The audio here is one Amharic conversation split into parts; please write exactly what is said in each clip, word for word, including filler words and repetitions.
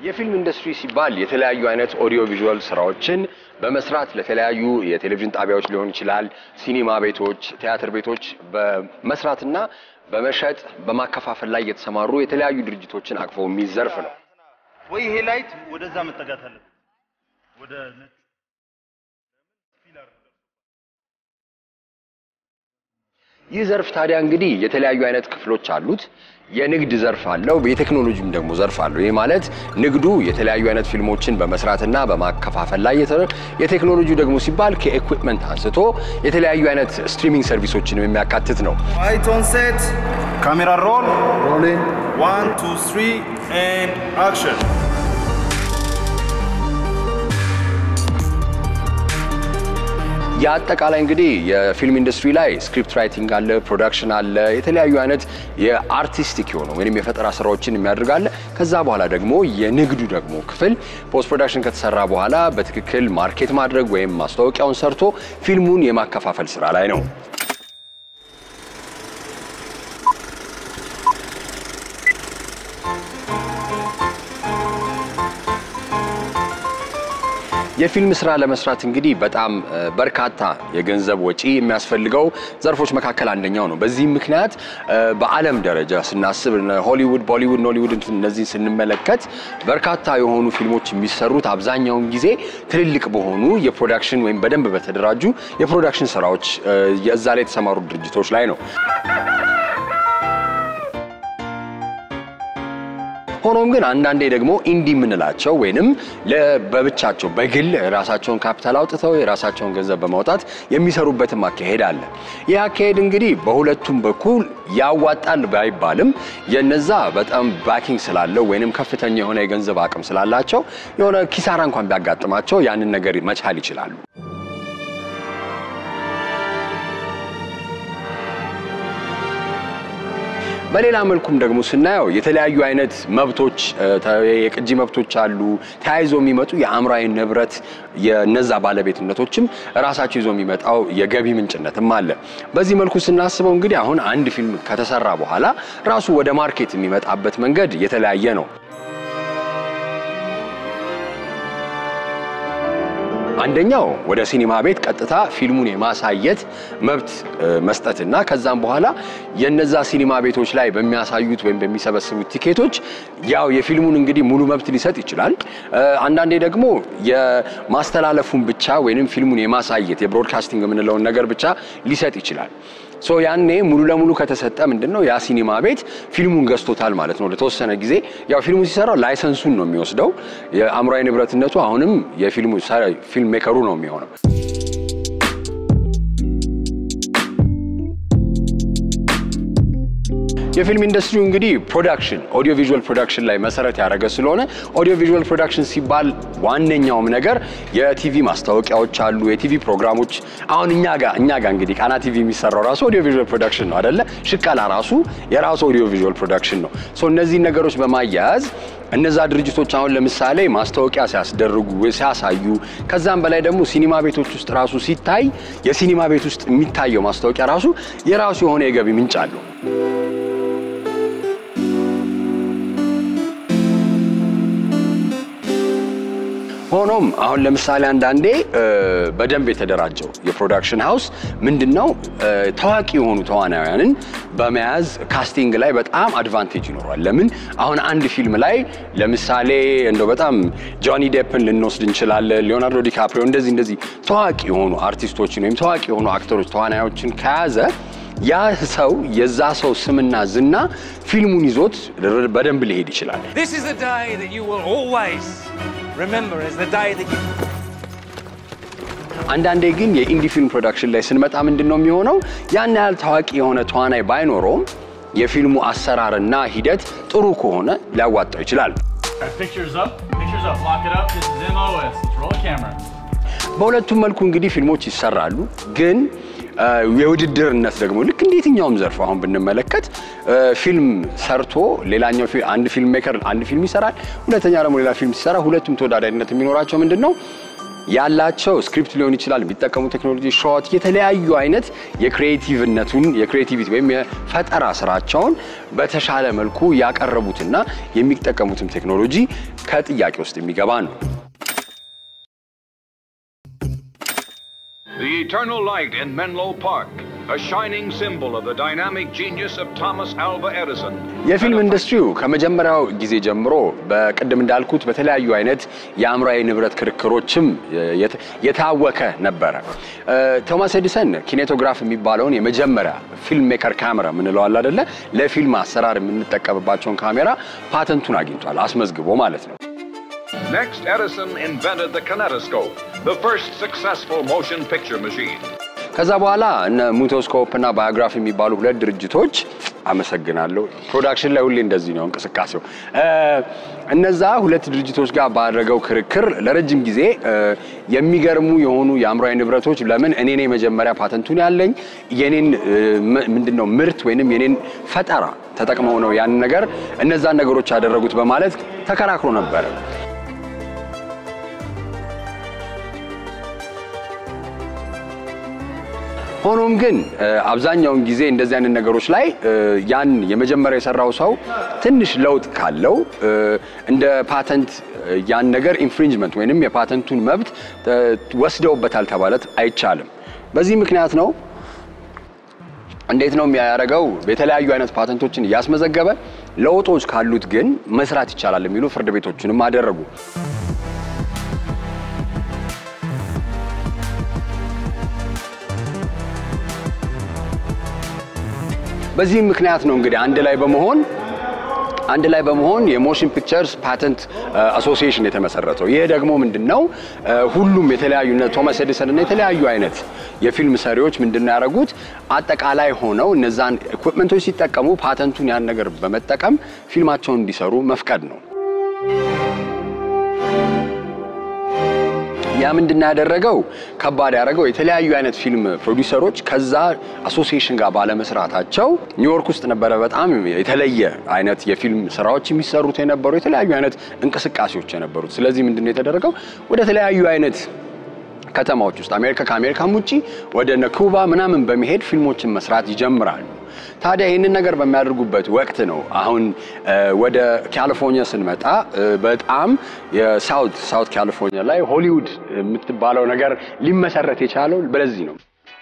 የፊልም ኢንዱስትሪ ሲባል የተለያዩ አይነት ኦዲዮ ቪዥዋል ስራዎችን በመስራት ለተለያዩ የቴሌቪዥን ጣቢያዎች ሊሆን ይችላል፣ ሲኒማ ቤቶች፣ ቲያትር ቤቶች በመስራትና በመሸጥ በማከፋፈል ላይ የተሰማሩ የተለያዩ ድርጅቶችን አቅፎ የሚዘርፍ ነው። ወይ ይሄ ላይት ወደዛ መጠጋት አለ ወደ ነጭ ፒላር ይህ ዘርፍ ታዲያ እንግዲህ የተለያዩ አይነት ክፍሎች አሉት። የንግድ ዘርፍ አለው፣ የቴክኖሎጂም ደግሞ ዘርፍ አለው። ይሄ ማለት ንግዱ የተለያዩ አይነት ፊልሞችን በመስራትና በማከፋፈል ላይ የቴክኖሎጂው ደግሞ ሲባል ከኢኩዊፕመንት አንስቶ የተለያዩ አይነት ስትሪሚንግ ሰርቪሶችን የሚያካትት ነው። ላይት ኦን ሴት ካሜራ ሮል ሮሊንግ one two three and action ያጠቃላይ እንግዲህ የፊልም ኢንዱስትሪ ላይ ስክሪፕት ራይቲንግ አለ፣ ፕሮዳክሽን አለ፣ የተለያዩ አይነት የአርቲስቲክ የሆኑ ወይንም የፈጠራ ስራዎችን የሚያደርጋለ። ከዛ በኋላ ደግሞ የንግዱ ደግሞ ክፍል ፖስት ፕሮዳክሽን ከተሰራ በኋላ በትክክል ማርኬት ማድረግ ወይም ማስታወቂያውን ሰርቶ ፊልሙን የማከፋፈል ስራ ላይ ነው። የፊልም ስራ ለመስራት እንግዲህ በጣም በርካታ የገንዘብ ወጪ የሚያስፈልገው ዘርፎች መካከል አንደኛው ነው። በዚህ ምክንያት በዓለም ደረጃ ስናስብ ሆሊውድ፣ ቦሊውድ፣ ኖሊውድ እነዚህን ስንመለከት በርካታ የሆኑ ፊልሞች የሚሰሩት አብዛኛውን ጊዜ ትልልቅ በሆኑ የፕሮዳክሽን ወይም በደንብ በተደራጁ የፕሮዳክሽን ስራዎች የዛ ላይ የተሰማሩ ድርጅቶች ላይ ነው። ሆኖም ግን አንዳንዴ ደግሞ ኢንዲ ምንላቸው ወይንም ለበብቻቸው በግል ራሳቸውን ካፒታል አውጥተው የራሳቸውን ገንዘብ በማውጣት የሚሰሩበት ማካሄድ አለ። ይህ አካሄድ እንግዲህ በሁለቱም በኩል ያዋጣል ባይባልም የነዛ በጣም ባኪንግ ስላለው ወይንም ከፍተኛ የሆነ የገንዘብ አቅም ስላላቸው የሆነ ኪሳራ እንኳን ቢያጋጥማቸው ያንን ነገር መቻል ይችላሉ። በሌላ መልኩም ደግሞ ስናየው የተለያዩ አይነት መብቶች የቅጂ መብቶች አሉ፣ ተያይዞ የሚመጡ የአምራዊ ንብረት የነዛ ባለቤትነቶችም ራሳቸው ይዞ የሚመጣው የገቢ ምንጭነትም አለ። በዚህ መልኩ ስናስበው እንግዲህ አሁን አንድ ፊልም ከተሰራ በኋላ ራሱ ወደ ማርኬት የሚመጣበት መንገድ የተለያየ ነው። አንደኛው ወደ ሲኒማ ቤት ቀጥታ ፊልሙን የማሳየት መብት መስጠትና ከዛም በኋላ የነዛ ሲኒማ ቤቶች ላይ በሚያሳዩት ወይም በሚሰበስቡት ቲኬቶች ያው የፊልሙን እንግዲህ ሙሉ መብት ሊሰጥ ይችላል። አንዳንዴ ደግሞ የማስተላለፉን ብቻ ወይንም ፊልሙን የማሳየት የብሮድካስቲንግ የምንለው ነገር ብቻ ሊሰጥ ይችላል። ሶ ያኔ ሙሉ ለሙሉ ከተሰጠ ምንድነው ያ ሲኒማ ቤት ፊልሙን ገዝቶታል ማለት ነው ለተወሰነ ጊዜ። ያው ፊልሙ ሲሰራ ላይሰንሱን ነው የሚወስደው፣ የአምራዊ ንብረትነቱ አሁንም የፊልሙ ፊልም ሜከሩ ነው የሚሆነው። የፊልም ኢንዱስትሪው እንግዲህ ፕሮዳክሽን ኦዲዮ ቪዥዋል ፕሮዳክሽን ላይ መሰረት ያደረገ ስለሆነ ኦዲዮ ቪዥዋል ፕሮዳክሽን ሲባል ዋነኛውም ነገር የቲቪ ማስታወቂያዎች አሉ፣ የቲቪ ፕሮግራሞች። አሁን እኛ ጋር እኛ ጋር እንግዲህ ቃና ቲቪ የሚሰራው ራሱ ኦዲዮ ቪዥዋል ፕሮዳክሽን ነው አይደለ? ሽቃላ ራሱ የራሱ ኦዲዮ ቪዥዋል ፕሮዳክሽን ነው። ሶ እነዚህ ነገሮች በማያያዝ እነዛ ድርጅቶች አሁን ለምሳሌ ማስታወቂያ ሲያስደርጉ ሲያሳዩ ከዛም በላይ ደግሞ ሲኒማ ቤቶች ውስጥ ራሱ ሲታይ የሲኒማ ቤት ውስጥ የሚታየው ማስታወቂያ ራሱ የራሱ የሆነ የገቢ ምንጭ አለው። ሆኖም አሁን ለምሳሌ አንዳንዴ በደንብ የተደራጀው የፕሮዳክሽን ሃውስ ምንድነው ታዋቂ የሆኑ ተዋናያንን በመያዝ ካስቲንግ ላይ በጣም አድቫንቴጅ ይኖራል። ለምን አሁን አንድ ፊልም ላይ ለምሳሌ እንደው በጣም ጆኒ ዴፕን ልንወስድ እንችላለን፣ ሊዮናርዶ ዲካፕሪዮ እንደዚህ እንደዚህ ታዋቂ የሆኑ አርቲስቶችን ወይም ታዋቂ የሆኑ አክተሮች ተዋናዮችን ከያዘ ያ ሰው የዛ ሰው ስምና ዝና ፊልሙን ይዞት በደንብ ሊሄድ ይችላል። This is the day that you will always remember as the day that you አንዳንዴ ግን የኢንዲ ፊልም ፕሮዳክሽን ላይ ስንመጣ ምንድነው የሚሆነው ያን ያህል ታዋቂ የሆነ ተዋናይ ባይኖረውም የፊልሙ አሰራርና ሂደት ጥሩ ከሆነ ሊያዋጣው ይችላል። Pictures up, pictures up, lock it up. This is M O S. Let's roll a camera. በሁለቱም መልኩ እንግዲህ ፊልሞች ይሰራሉ። ግን የውድድርነት ደግሞ ልክ እንደየትኛውም ዘርፍ አሁን ብንመለከት ፊልም ሰርቶ ሌላኛው አንድ ፊልም ሜከር አንድ ፊልም ይሰራል፣ ሁለተኛ ደግሞ ሌላ ፊልም ሲሰራ ሁለቱም ተወዳዳሪነት የሚኖራቸው ምንድነው ያላቸው ስክሪፕት ሊሆን ይችላል የሚጠቀሙ ቴክኖሎጂ ሾት የተለያዩ አይነት የክሪኤቲቭነቱን የክሪኤቲቪቲ ወይም የፈጠራ ስራቸውን በተሻለ መልኩ ያቀርቡትና የሚጠቀሙትም ቴክኖሎጂ ከጥያቄ ውስጥ የሚገባ ነው The eternal light in Menlo Park, a shining symbol of the dynamic genius of Thomas Alva Edison. የፊልም ኢንዱስትሪው ከመጀመሪያው ጊዜ ጀምሮ በቅድም እንዳልኩት በተለያዩ አይነት የአእምሯዊ ንብረት ክርክሮችም የታወከ ነበረ። ቶማስ ኤዲሰን ኪኔቶግራፍ የሚባለውን የመጀመሪያ ፊልም ሜከር ካሜራ ምን ነው አለ አይደለ ለፊልም አሰራር የምንጠቀምባቸውን ካሜራ ፓተንቱን አግኝቷል አስመዝግቦ ማለት ነው። Next, Edison invented the kinetoscope, the first successful motion picture machine. ከዛ በኋላ እነ ሙቶስኮፕ እና ባዮግራፊ የሚባሉ ሁለት ድርጅቶች አመሰግናለሁ ፕሮዳክሽን ላይ ሁሌ እንደዚህ ነው እንቅስቃሴው እነዛ ሁለት ድርጅቶች ጋር ባደረገው ክርክር ለረጅም ጊዜ የሚገርሙ የሆኑ የአእምሯዊ ንብረቶች ለምን እኔ ነኝ መጀመሪያ ፓተንቱን ያለኝ የኔን ምንድነው ምርት ወይንም የኔን ፈጠራ ተጠቅመው ነው ያን ነገር እነዛን ነገሮች ያደረጉት በማለት ተከራክሮ ነበር ሆኖም ግን አብዛኛውን ጊዜ እንደዚህ አይነት ነገሮች ላይ ያን የመጀመሪያ የሰራው ሰው ትንሽ ለውጥ ካለው እንደ ፓተንት ያን ነገር ኢንፍሪንጅመንት ወይንም የፓተንቱን መብት ወስደውበታል ተባለት አይቻልም በዚህ ምክንያት ነው እንዴት ነው የሚያደርገው በተለያዩ አይነት ፓተንቶችን ያስመዘገበ ለውጦች ካሉት ግን መስራት ይቻላል የሚሉ ፍርድ ቤቶችንም አደረጉ በዚህ ምክንያት ነው እንግዲህ አንድ ላይ በመሆን አንድ ላይ በመሆን የሞሽን ፒክቸርስ ፓተንት አሶሲዬሽን የተመሰረተው ይሄ ደግሞ ምንድነው ሁሉም የተለያዩ እነ ቶማስ ኤዲሰን እና የተለያዩ አይነት የፊልም ሰሪዎች ምንድነው ያደረጉት አጠቃላይ ሆነው እነዛን ኢኩዊፕመንቶች ሲጠቀሙ ፓተንቱን ያን ነገር በመጠቀም ፊልማቸውን እንዲሰሩ መፍቀድ ነው ያ ምንድነው ያደረገው ከባድ ያደረገው የተለያዩ አይነት ፊልም ፕሮዲዩሰሮች ከዛ አሶሲዬሽን ጋር ባለ መስራታቸው ኒውዮርክ ውስጥ ነበር በጣም የተለየ አይነት የፊልም ስራዎች የሚሰሩት የነበሩ የተለያዩ አይነት እንቅስቃሴዎች የነበሩት ስለዚህ ምንድነው የተደረገው ወደ ተለያዩ አይነት ከተማዎች ውስጥ አሜሪካ ከአሜሪካም ውጪ ወደ ኩባ ምናምን በመሄድ ፊልሞችን መስራት ይጀምራሉ ታዲያ ይሄንን ነገር በሚያደርጉበት ወቅት ነው አሁን ወደ ካሊፎርኒያ ስንመጣ በጣም የሳውት ሳውት ካሊፎርኒያ ላይ ሆሊውድ የምትባለው ነገር ሊመሰረት የቻለው በለዚህ ነው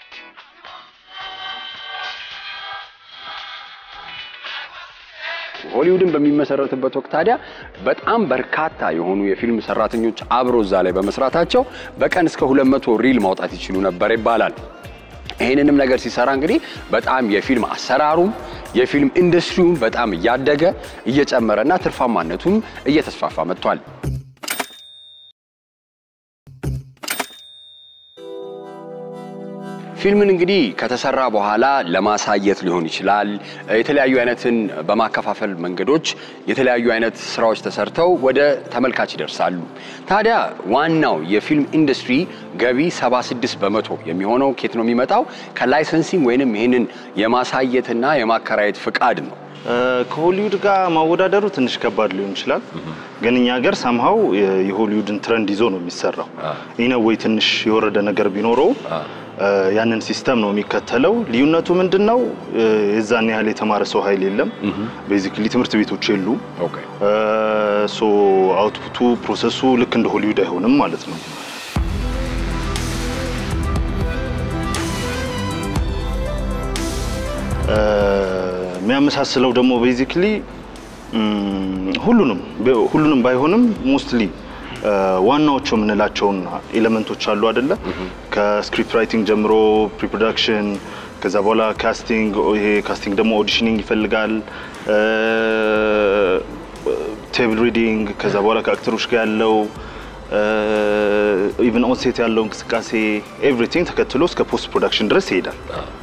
ሆሊውድን በሚመሰረትበት ወቅት ታዲያ በጣም በርካታ የሆኑ የፊልም ሰራተኞች አብሮ እዛ ላይ በመስራታቸው በቀን እስከ ሁለት መቶ ሪል ማውጣት ይችላሉ ነበር ይባላል ይሄንንም ነገር ሲሰራ እንግዲህ በጣም የፊልም አሰራሩም የፊልም ኢንዱስትሪውም በጣም ያደገ እየጨመረና ትርፋማነቱም እየተስፋፋ መጥቷል ፊልምን እንግዲህ ከተሰራ በኋላ ለማሳየት ሊሆን ይችላል የተለያዩ አይነትን በማከፋፈል መንገዶች የተለያዩ አይነት ስራዎች ተሰርተው ወደ ተመልካች ይደርሳሉ ታዲያ ዋናው የፊልም ኢንዱስትሪ ገቢ ሰባ ስድስት በመቶ የሚሆነው ከየት ነው የሚመጣው ከላይሰንሲንግ ወይንም ይሄንን የማሳየትና የማከራየት ፍቃድ ነው ከሆሊውድ ጋር ማወዳደሩ ትንሽ ከባድ ሊሆን ይችላል ግን እኛ ሀገር ሳምሃው የሆሊውድን ትሬንድ ይዞ ነው የሚሰራው ኢነ ወይ ትንሽ የወረደ ነገር ቢኖረው ያንን ሲስተም ነው የሚከተለው ልዩነቱ ምንድነው የዛን ያህል የተማረ ሰው ኃይል የለም ቤዚክሊ ትምህርት ቤቶች የሉ ኦኬ ሶ አውትፑቱ ፕሮሰሱ ልክ እንደ ሆሊውድ አይሆንም ማለት ነው የሚያመሳስለው ደግሞ ቤዚክሊ ሁሉንም ሁሉንም ባይሆንም ሞስትሊ ዋናዎቹ ምንላቸውን ኤሌመንቶች አሉ አይደለ ከስክሪፕት ራይቲንግ ጀምሮ ፕሪ ፕሮዳክሽን ከዛ በኋላ ካስቲንግ ይሄ ካስቲንግ ደግሞ ኦዲሽኒንግ ይፈልጋል ቴብል ሪዲንግ ከዛ በኋላ ከአክተሮች ጋር ያለው ኢቭን ኦን ሴት ያለው እንቅስቃሴ ኤቭሪቲንግ ተከትሎ እስከ ፖስት ፕሮዳክሽን ድረስ ይሄዳል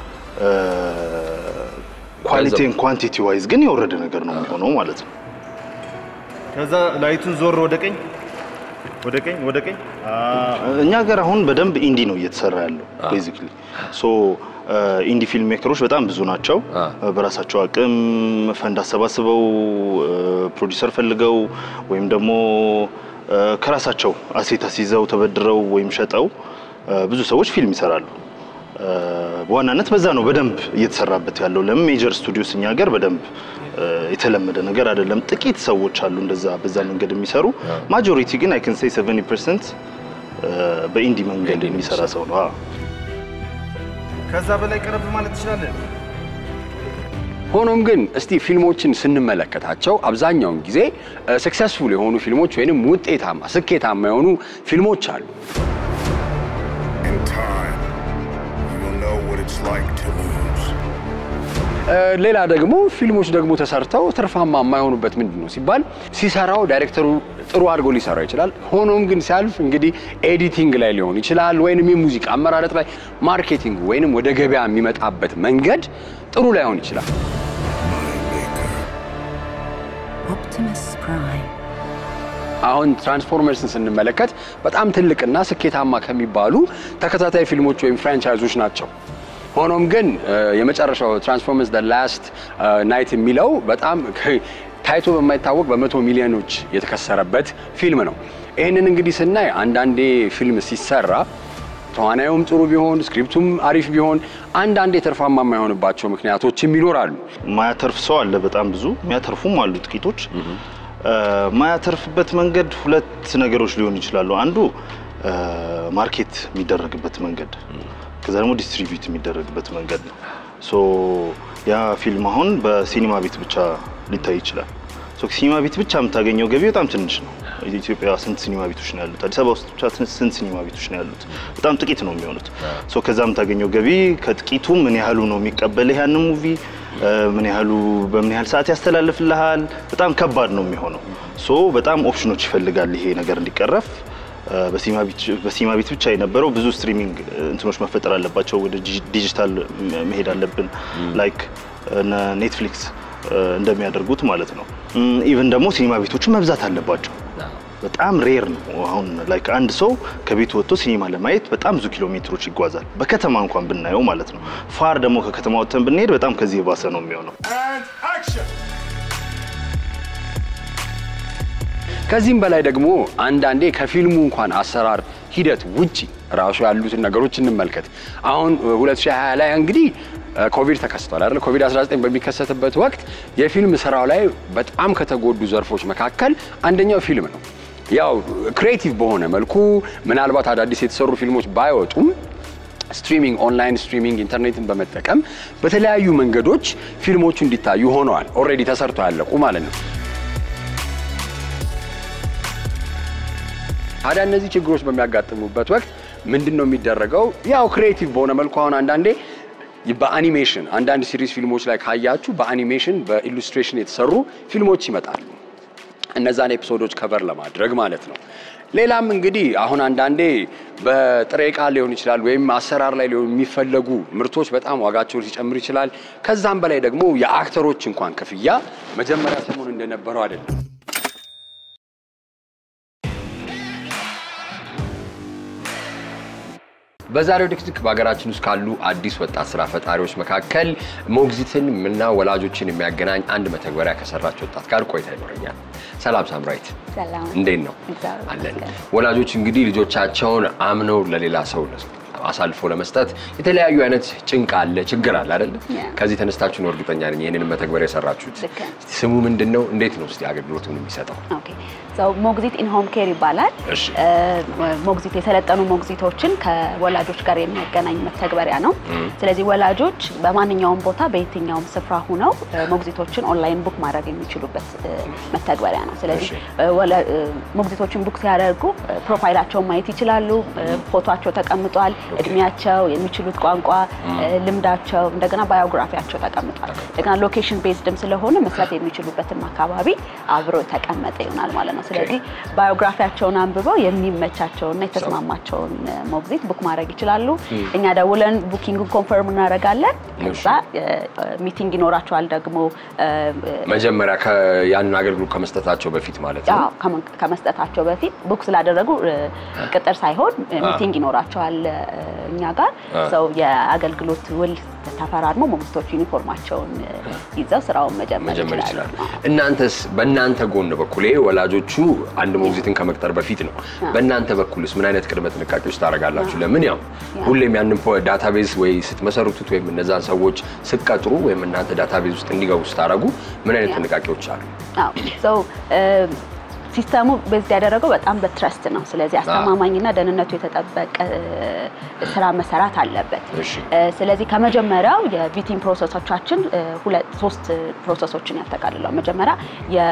ኳሊቲ ኤንድ ኳንቲቲ ዋይዝ ግን የወረደ ነገር ነው የሚሆነው ማለት ነው ከዛ ላይቱን ዞር ወደ ቀኝ ወደ ቀኝ ወደ ቀኝ እኛ ጋር አሁን በደንብ ኢንዲ ነው እየተሰራ ያለው ቤዚክሊ ሶ ኢንዲ ፊልም ሜከሮች በጣም ብዙ ናቸው በራሳቸው አቅም ፈንድ አሰባስበው ፕሮዲዩሰር ፈልገው ወይም ደግሞ ከራሳቸው አሴት አስይዘው ተበድረው ወይም ሸጠው ብዙ ሰዎች ፊልም ይሰራሉ በዋናነት በዛ ነው በደንብ እየተሰራበት ያለው ለምን ሜጀር ስቱዲዮስ እኛ ሀገር በደንብ የተለመደ ነገር አይደለም ጥቂት ሰዎች አሉ እንደዛ በዛ መንገድ የሚሰሩ ማጆሪቲ ግን አይ ካን ሴይ seventy percent በኢንዲ መንገድ የሚሰራ ሰው ነው ከዛ በላይ ቀረብ ማለት ይችላል ሆኖም ግን እስቲ ፊልሞችን ስንመለከታቸው አብዛኛውን ጊዜ ሰክሰስፉል የሆኑ ፊልሞች ወይንም ውጤታማ ስኬታማ የሆኑ ፊልሞች አሉ ሌላ ደግሞ ፊልሞች ደግሞ ተሰርተው ትርፋማ የማይሆኑበት ምንድነው ሲባል ሲሰራው ዳይሬክተሩ ጥሩ አድርጎ ሊሰራው ይችላል ሆኖም ግን ሲያልፍ እንግዲህ ኤዲቲንግ ላይ ሊሆን ይችላል ወይንም የሙዚቃ አመራረጥ ላይ ማርኬቲንግ ወይንም ወደ ገበያ የሚመጣበት መንገድ ጥሩ ላይሆን ይችላል Optimus Prime አሁን ትራንስፎርመርስን ስንመለከት በጣም ትልቅና ስኬታማ ከሚባሉ ተከታታይ ፊልሞች ወይም ፍራንቻይዞች ናቸው ሆኖም ግን የመጨረሻው ትራንስፎርመርስ the last night የሚለው በጣም ታይቶ በማይታወቅ በመቶ ሚሊዮኖች የተከሰረበት ፊልም ነው ይሄንን እንግዲህ ስናይ አንዳንዴ ፊልም ሲሰራ ተዋናዩም ጥሩ ቢሆን ስክሪፕቱም አሪፍ ቢሆን አንዳንዴ ተርፋማ የማይሆንባቸው ምክንያቶችም ይኖራሉ ማያተርፍ ሰው አለ በጣም ብዙ የሚያተርፉም አሉ ጥቂቶች ማያተርፍበት መንገድ ሁለት ነገሮች ሊሆን ይችላሉ አንዱ ማርኬት የሚደረግበት መንገድ ከዛ ደግሞ ዲስትሪቢዩት የሚደረግበት መንገድ ነው ሶ ያ ፊልም አሁን በሲኒማ ቤት ብቻ ሊታይ ይችላል ሶ ሲኒማ ቤት ብቻ የምታገኘው ገቢ በጣም ትንሽ ነው ኢትዮጵያ ስንት ሲኒማ ቤቶች ነው ያሉት አዲስ አበባ ውስጥ ብቻ ስንት ሲኒማ ቤቶች ነው ያሉት በጣም ጥቂት ነው የሚሆኑት ሶ ከዛ የምታገኘው ገቢ ከጥቂቱ ምን ያህሉ ነው የሚቀበል ያን ሙቪ ምን ያህሉ በምን ያህል ሰዓት ያስተላልፍልሃል በጣም ከባድ ነው የሚሆነው ሶ በጣም ኦፕሽኖች ይፈልጋል ይሄ ነገር እንዲቀረፍ በሲኒማ ቤት በሲኒማ ቤት ብቻ የነበረው ብዙ ስትሪሚንግ እንትኖች መፈጠር አለባቸው ወደ ዲጂታል መሄድ አለብን ላይክ ኔትፍሊክስ እንደሚያደርጉት ማለት ነው ኢቭን ደግሞ ሲኒማ ቤቶች መብዛት አለባቸው በጣም ሬር ነው አሁን ላይክ አንድ ሰው ከቤቱ ወጥቶ ሲኒማ ለማየት በጣም ብዙ ኪሎ ሜትሮች ይጓዛል በከተማ እንኳን ብናየው ማለት ነው ፋር ደግሞ ከከተማ ወጥተን ብንሄድ በጣም ከዚህ የባሰ ነው የሚሆነው ከዚህም በላይ ደግሞ አንዳንዴ ከፊልሙ እንኳን አሰራር ሂደት ውጪ ራሱ ያሉትን ነገሮች እንመልከት አሁን ሁለት ሺህ ሃያ ላይ እንግዲህ ኮቪድ ተከስቷል አይደል ኮቪድ አስራ ዘጠኝ በሚከሰትበት ወቅት የፊልም ስራው ላይ በጣም ከተጎዱ ዘርፎች መካከል አንደኛው ፊልም ነው ያው ክሬቲቭ በሆነ መልኩ ምናልባት አዳዲስ የተሰሩ ፊልሞች ባይወጡም ስትሪሚንግ ኦንላይን ስትሪሚንግ ኢንተርኔትን በመጠቀም በተለያዩ መንገዶች ፊልሞቹ እንዲታዩ ሆነዋል ኦሬዲ ተሰርተው ያለቁ ማለት ነው ታዲያ እነዚህ ችግሮች በሚያጋጥሙበት ወቅት ምንድነው የሚደረገው ያው ክሬቲቭ በሆነ መልኩ አሁን አንዳንዴ በአኒሜሽን አንዳንድ ሲሪስ ፊልሞች ላይ ካያችሁ በአኒሜሽን በኢሉስትሬሽን የተሰሩ ፊልሞች ይመጣሉ እነዛን ኤፒሶዶች ከቨር ለማድረግ ማለት ነው ሌላም እንግዲህ አሁን አንዳንዴ በጥሬ ዕቃ ሊሆን ይችላል ወይም አሰራር ላይ ሊሆን የሚፈልጉ ምርቶች በጣም ዋጋቸው ሊጨምር ይችላል ከዛም በላይ ደግሞ የአክተሮች እንኳን ክፍያ መጀመሪያ ሰሞን እንደነበረው አይደለም በዛሬው ድክድክ በአገራችን ውስጥ ካሉ አዲስ ወጣት ስራ ፈጣሪዎች መካከል ሞግዚትን እና ወላጆችን የሚያገናኝ አንድ መተግበሪያ ከሰራች ወጣት ጋር ቆይታ ይኖረኛል ሰላም ሳምራይት ሰላም እንዴት ነው አለን ወላጆች እንግዲህ ልጆቻቸውን አምነው ለሌላ ሰው አሳልፎ ለመስጠት የተለያዩ አይነት ጭንቅ አለ ችግር አለ አይደል ከዚህ ተነስታችሁ ነው እርግጠኛ ነኝ ይሄንን መተግበሪያ የሰራችሁት ስሙ ምንድነው እንዴት ነው እስቲ አገልግሎቱን የሚሰጠው ኦኬ ሶ ሞግዚት ኢን ሆም ኬር ይባላል ሞግዚት የሰለጠኑ ሞግዚቶችን ከወላጆች ጋር የሚያገናኝ መተግበሪያ ነው ስለዚህ ወላጆች በማንኛውም ቦታ በየትኛውም ስፍራ ሆነው ሞግዚቶችን ኦንላይን ቡክ ማድረግ የሚችሉበት መተግበሪያ ነው ስለዚህ ሞግዚቶችን ቡክ ሲያደርጉ ፕሮፋይላቸውን ማየት ይችላሉ ፎቶአቸው ተቀምጧል እድሜያቸው የሚችሉት ቋንቋ ልምዳቸው እንደገና ባዮግራፊያቸው ተቀምጧል እንደገና ሎኬሽን ቤዝድም ስለሆነ መስራት የሚችሉበትም አካባቢ አብሮ ተቀመጠ ይሆናል ማለት ነው ስለዚህ ባዮግራፊያቸውን አንብበው የሚመቻቸውና የተስማማቸውን ሞግዚት ቡክ ማድረግ ይችላሉ እኛ ደውለን ቡኪንጉን ኮንፈርም እናደርጋለን ከዛ ሚቲንግ ይኖራቸዋል ደግሞ መጀመሪያ ያን አገልግሎት ከመስጠታቸው በፊት ማለት ነው አዎ ከመስጠታቸው በፊት ቡክ ስላደረጉ ቅጥር ሳይሆን ሚቲንግ ይኖራቸዋል እኛ ጋር ሰው የአገልግሎት ውል ተፈራርሞ ሞግዚቶች ዩኒፎርማቸውን ይዘው ስራውን መጀመር ይችላሉ። እናንተስ በእናንተ ጎን በኩል ወላጆቹ አንድ ሞግዚትን ከመቅጠር በፊት ነው በእናንተ በኩልስ ምን አይነት ቅድመ ጥንቃቄዎች ታደርጋላችሁ? ለምን ያው ሁሌም ያንን ዳታቤዝ ወይ ስትመሰርቱት ወይ እነዛን ሰዎች ስትቀጥሩ ወይ እናንተ ዳታቤዝ ውስጥ እንዲገቡ ስታረጉ ምን አይነት ጥንቃቄዎች አሉ? አዎ ሶ ሲስተሙ በዚህ ያደረገው በጣም በትረስት ነው። ስለዚህ አስተማማኝና ደህንነቱ የተጠበቀ ስራ መሰራት አለበት። ስለዚህ ከመጀመሪያው የቪቲንግ ፕሮሰሶቻችን ሁለት ሶስት ፕሮሰሶችን ያጠቃልላል። መጀመሪያ የ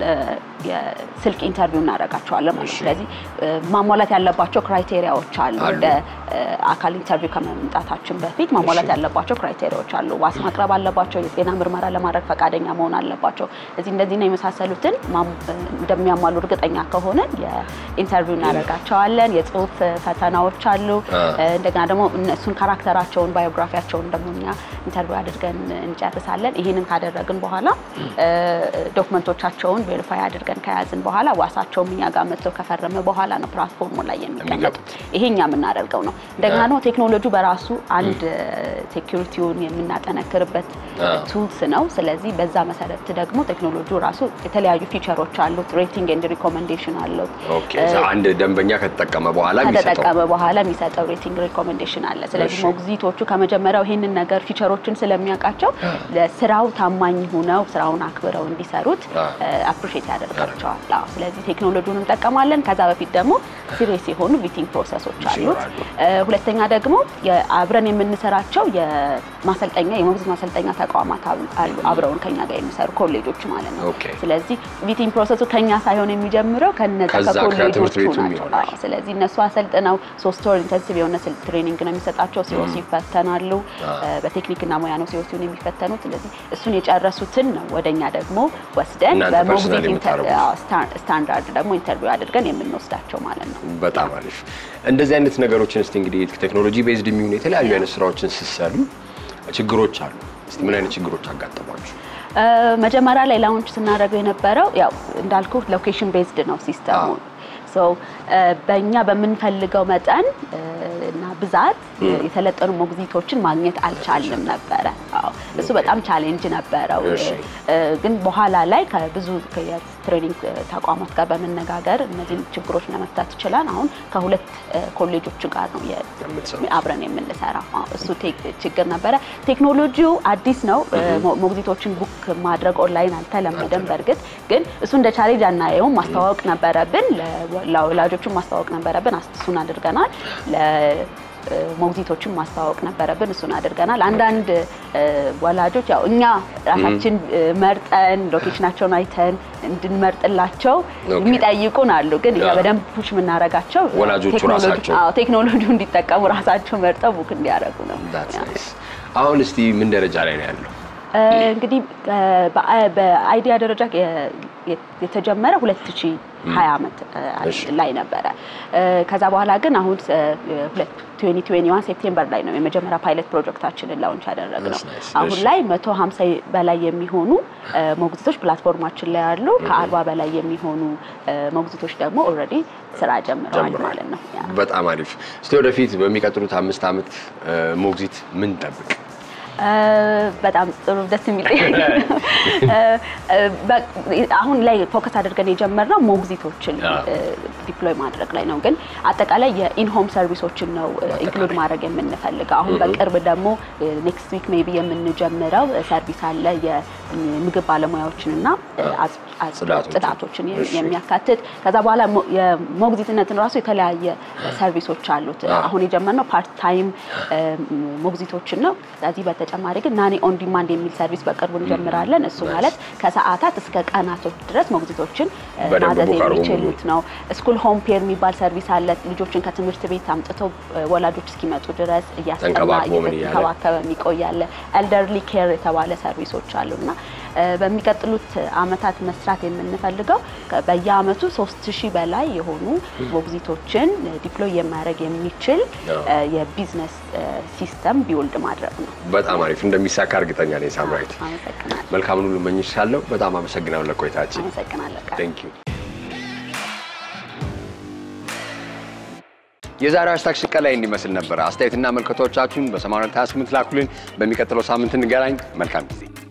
የስልክ ኢንተርቪው እናደርጋቸዋለን ማለት ነው። ስለዚህ ማሟላት ያለባቸው ክራይቴሪያዎች አሉ። ወደ አካል ኢንተርቪው ከመምጣታችን በፊት ማሟላት ያለባቸው ክራይቴሪያዎች አሉ። ዋስ ማቅረብ አለባቸው። የጤና ምርመራ ለማድረግ ፈቃደኛ መሆን አለባቸው። እዚህ እንደዚህ ነው የመሳሰሉትን እንደሚያሟሉ እርግጠኛ ከሆነ የኢንተርቪው እናደርጋቸዋለን። የጽሁፍ ፈተናዎች አሉ። እንደገና ደግሞ እነሱን ካራክተራቸውን ባዮግራፊያቸውን ደግሞ እኛ ኢንተርቪው አድርገን እንጨርሳለን። ይሄንን ካደረግን በኋላ ዶክመንቶቻቸውን ቬሪፋይ አድርገን ከያዝን በኋላ ዋሳቸውም እኛ ጋር መጥተው ከፈረመ በኋላ ነው ፕላትፎርሙ ላይ የሚቀመጡት። ይሄኛ የምናደርገው ነው። እንደገና ነው ቴክኖሎጂው በራሱ አንድ ሴኩሪቲውን የምናጠነክርበት ቱልስ ነው። ስለዚህ በዛ መሰረት ደግሞ ቴክኖሎጂው ራሱ የተለያዩ ፊቸሮች አሉት። ሬቲንግ ኤንድ ሪኮመንዴሽን አለው። ኦኬ አንድ ደንበኛ ከተጠቀመ በኋላ የሚሰጠው ከተጠቀመ በኋላ የሚሰጠው ሬቲንግ ሪኮመንዴሽን አለ። ስለዚህ ሞግዚቶቹ ከመጀመሪያው ይሄንን ነገር ፊቸሮችን ስለሚያውቃቸው ለስራው ታማኝ ሆነው ስራውን አክብረው እንዲሰሩት አፕሪሺየት ያደርጋቸዋል። አዎ ስለዚህ ቴክኖሎጂውን እንጠቀማለን። ከዛ በፊት ደግሞ ሲሪየስ የሆኑ ቪቲንግ ፕሮሰሶች አሉት። ሁለተኛ ደግሞ አብረን የምንሰራቸው የማሰልጠኛ የሞግዚት ማሰልጠኛ ተቋማት አሉ አብረውን ከኛ ጋር የሚሰሩ ኮሌጆች ማለት ነው። ስለዚህ ቪቲንግ ፕሮሰሱ ከኛ ሳይሆን የሚጀምረው ከነዛ ከኮሌጆቹ ናቸው። ስለዚህ እነሱ አሰልጥነው ሶስት ወር ኢንተንሲቭ የሆነ ትሬኒንግ ነው የሚሰጣቸው። ሲኦሲ ይፈተናሉ። በቴክኒክና ሙያ ነው ሲኦሲውን የሚፈተኑት። ስለዚህ እሱን የጨረሱትን ነው ወደኛ ደግሞ ወስደን በሞግዚት ስታንዳርድ ደግሞ ኢንተርቪው አድርገን የምንወስዳቸው ማለት ነው። በጣም አሪፍ። እንደዚህ አይነት ነገሮችን እስቲ እንግዲህ ቴክኖሎጂ ቤዝድ የሚሆኑ የተለያዩ አይነት ስራዎችን ሲሰሩ ችግሮች አሉ። እስቲ ምን አይነት ችግሮች አጋጠሟችሁ? መጀመሪያ ላይ ላውንች ስናደርገው የነበረው ያው እንዳልኩ ሎኬሽን ቤዝድ ነው ሲስተሙ። ሶ በእኛ በምንፈልገው መጠን እና ብዛት የተለጠኑ ሞግዚቶችን ማግኘት አልቻልንም ነበር። አዎ እሱ በጣም ቻሌንጅ ነበረው። ግን በኋላ ላይ ከብዙ የትሬኒንግ ተቋማት ጋር በመነጋገር እነዚህ ችግሮች ለመፍታት ይችላል። አሁን ከሁለት ኮሌጆች ጋር ነው አብረን የምንሰራው። እሱ ችግር ነበረ። ቴክኖሎጂው አዲስ ነው። ሞግዚቶችን ቡክ ማድረግ ኦንላይን አልተለመደም። በርግጥ ግን እሱ እንደ ቻሌንጅ አናየውም። ማስተዋወቅ ነበረብን፣ ለወላጆቹም ማስተዋወቅ ነበረብን። እሱን አድርገናል። ሞግዚቶችን ማስተዋወቅ ነበረብን። እሱን አድርገናል። አንዳንድ ወላጆች ያው እኛ ራሳችን መርጠን ሎኬሽናቸውን አይተን እንድንመርጥላቸው የሚጠይቁን አሉ። ግን ያ በደንብ ፑሽ የምናረጋቸው ወላጆቹ ራሳቸው አዎ ቴክኖሎጂውን እንዲጠቀሙ ራሳቸው መርጠው ቡክ እንዲያደርጉ ነው። አሁን እስቲ ምን ደረጃ ላይ ነው ያለው? እንግዲህ በአይዲያ ደረጃ የተጀመረ ሁለት ሺህ ሀያ ዓመት ላይ ነበረ። ከዛ በኋላ ግን አሁን ሁለት ሺህ ኢስት ዋን ሴፕቴምበር ላይ ነው የመጀመሪያ ፓይለት ፕሮጀክታችንን ላውንች ያደረግነው። አሁን ላይ መቶ ሃምሳ በላይ የሚሆኑ ሞግዚቶች ፕላትፎርማችን ላይ አሉ። ከአርባ በላይ የሚሆኑ ሞግዚቶች ደግሞ ኦልሬዲ ስራ ጀምረዋል ማለት ነው። በጣም አሪፍ። እስቲ ወደፊት በሚቀጥሉት አምስት ዓመት ሞግዚት ምን ጠብቅ? በጣም ጥሩ ደስ የሚል አሁን ላይ ፎከስ አድርገን የጀመርነው ሞግዚቶችን ዲፕሎይ ማድረግ ላይ ነው። ግን አጠቃላይ የኢንሆም ሰርቪሶችን ነው ኢንክሉድ ማድረግ የምንፈልገው። አሁን በቅርብ ደግሞ ኔክስት ዊክ ሜቢ የምንጀምረው ሰርቪስ አለ የምግብ ባለሙያዎችንና ጽዳቶችን የሚያካትት። ከዛ በኋላ የሞግዚትነትን ራሱ የተለያየ ሰርቪሶች አሉት። አሁን የጀመርነው ፓርት ታይም ሞግዚቶችን ነው። ስለዚህ በተጨማሪ ግን ናኒ ኦን ዲማንድ የሚል ሰርቪስ በቅርቡ እንጀምራለን። እሱ ማለት ከሰዓታት እስከ ቀናቶች ድረስ ሞግዚቶችን ማዘዝ የሚችሉት ነው። ስኩል ሆም ፔር የሚባል ሰርቪስ አለ። ልጆችን ከትምህርት ቤት አምጥተው ወላጆች እስኪመጡ ድረስ እያስተማ እየተንከባከበ የሚቆያለ ኤልደርሊ ኬር የተባለ ሰርቪሶች አሉና በሚቀጥሉት አመታት መስራት የምንፈልገው በየአመቱ ሶስት ሺህ በላይ የሆኑ ሞግዚቶችን ዲፕሎይ የማድረግ የሚችል የቢዝነስ ሲስተም ቢውልድ ማድረግ ነው። በጣም አሪፍ እንደሚሳካ እርግጠኛ ነኝ ሳምራዊት። መልካም ሁሉ እመኝልሻለሁ። በጣም አመሰግናለሁ ለቆይታችን። አመሰግናለሁ። Thank you. የዛሬው ሃሽታግ ሽቀላ እንዲመስል ነበር። አስተያየትና መልከቶቻችሁን በሰማንያ ሁለት ሃያ ስምንት ላኩልን። በሚቀጥለው ሳምንት እንገናኝ። መልካም ጊዜ